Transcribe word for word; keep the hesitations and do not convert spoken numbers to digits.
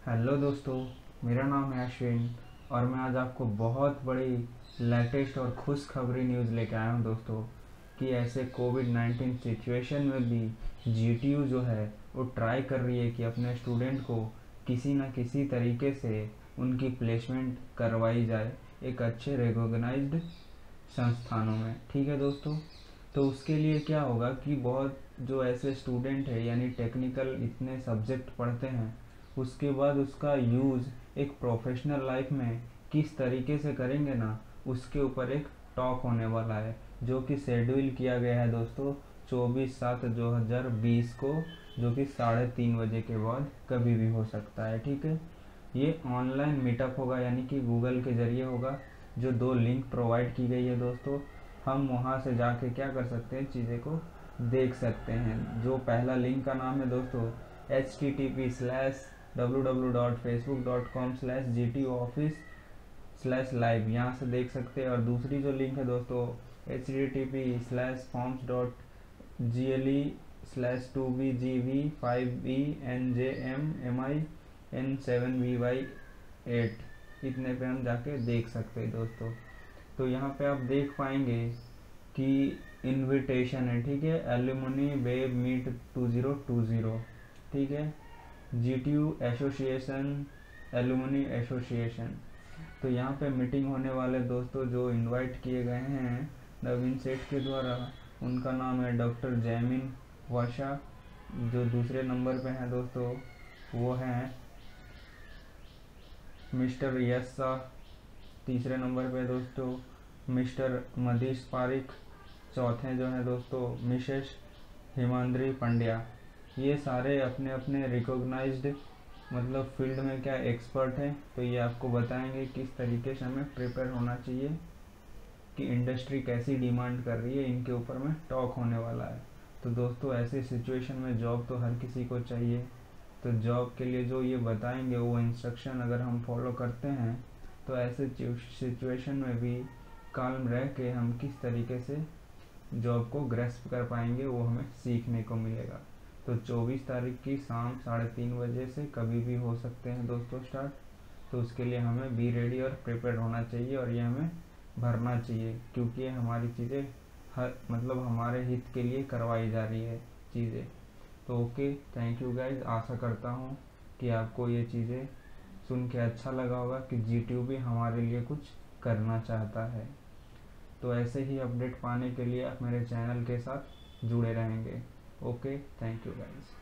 Hello दोस्तों, मेरा नाम है अश्विन और मैं आज आपको बहुत बड़ी लेटेस्ट और खुशखबरी न्यूज़ लेके आया हूँ दोस्तों कि ऐसे कोविड नाइन्टीन सिचुएशन में भी जीटीयू जो है वो ट्राई कर रही है कि अपने स्टूडेंट को किसी न किसी तरीके से उनकी प्लेसमेंट करवाई जाए एक अच्छे रिकॉग्नाइज्ड संस्थानों में। ठीक है दोस्तों, तो उसके लिए क्या होगा कि बहुत जो ऐसे स्टूडेंट है यानी टेक्निकल इतने सब्जेक्ट पढ़ते हैं, उसके बाद उसका यूज़ एक प्रोफेशनल लाइफ में किस तरीके से करेंगे ना, उसके ऊपर एक टॉक होने वाला है जो कि शेड्यूल किया गया है दोस्तों चौबीस सात दो हज़ार बीस को, जो कि साढ़े तीन बजे के बाद कभी भी हो सकता है। ठीक है, ये ऑनलाइन मीटअप होगा यानी कि गूगल के ज़रिए होगा। जो दो लिंक प्रोवाइड की गई है दोस्तों, हम वहाँ से जाके क्या कर सकते हैं, चीज़ें को देख सकते हैं। जो पहला लिंक का नाम है दोस्तों H T T P slash W W dot Facebook dot com slash G T office slash live, यहाँ से देख सकते हैं। और दूसरी जो लिंक है दोस्तों H T T P slash forms dot G L E slash two B G V five B N J M M I N seven V Y eight, इतने पे हम जाके देख सकते हैं दोस्तों। तो यहाँ पे आप देख पाएंगे कि इनविटेशन है, ठीक है, alumni web meet two zero two zero, ठीक है, G T U association alumni association. तो यहाँ पे मीटिंग होने वाले दोस्तों जो इनवाइट किए गए हैं नवीन सेठ के द्वारा, उनका नाम है डॉक्टर जैमिन वाशा। जो दूसरे नंबर पे हैं दोस्तों वो हैं मिस्टर यश शाह। तीसरे नंबर पे दोस्तों मिस्टर मदीश पारिक। चौथे जो है दोस्तों मिसेस हिमांद्री पंड्या। ये सारे अपने अपने रिकॉग्नाइज्ड मतलब फील्ड में क्या एक्सपर्ट हैं, तो ये आपको बताएंगे किस तरीके से हमें प्रिपेयर होना चाहिए कि इंडस्ट्री कैसी डिमांड कर रही है, इनके ऊपर में टॉक होने वाला है। तो दोस्तों ऐसे सिचुएशन में जॉब तो हर किसी को चाहिए, तो जॉब के लिए जो ये बताएंगे वो इंस्ट्रक्शन अगर हम फॉलो करते हैं तो ऐसे सिचुएशन में भी काल्म रह के हम किस तरीके से जॉब को ग्रेस्प कर पाएंगे वो हमें सीखने को मिलेगा। तो चौबीस तारीख की शाम साढ़े तीन बजे से कभी भी हो सकते हैं दोस्तों स्टार्ट। तो उसके लिए हमें बी रेडी और प्रिपेयर होना चाहिए और ये हमें भरना चाहिए, क्योंकि ये हमारी चीज़ें हर मतलब हमारे हित के लिए करवाई जा रही है चीज़ें। तो ओके, थैंक यू गाइज। आशा करता हूँ कि आपको ये चीज़ें सुन के अच्छा लगा होगा कि जी टी यू भी हमारे लिए कुछ करना चाहता है। तो ऐसे ही अपडेट पाने के लिए आप मेरे चैनल के साथ जुड़े रहेंगे। Okay, thank you guys.